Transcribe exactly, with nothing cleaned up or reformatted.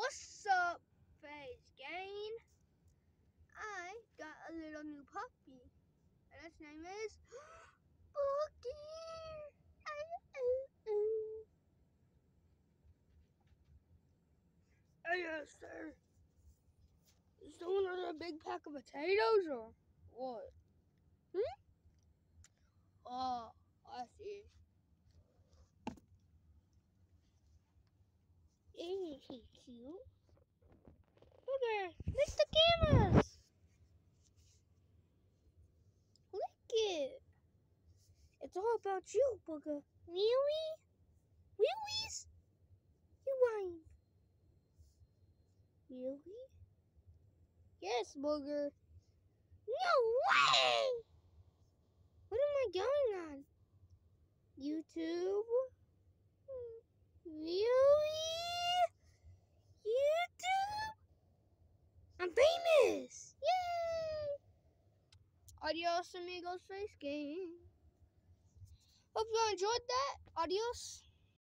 What's up, Face Gain? I got a little new puppy, and its name is Boogie. Hey, yes, sir. Is someone another big pack of potatoes or what? Hmm? Oh, I see. Isn't he cute? Booger, lick the cameras. Lick it. It's all about you, Booger. Really? Really? You whine. Really? Yes, Booger. No way! What am I going on? YouTube? Really? YouTube? I'm famous! Yay! Adios, amigos, Face Game. Hope you enjoyed that. Adios.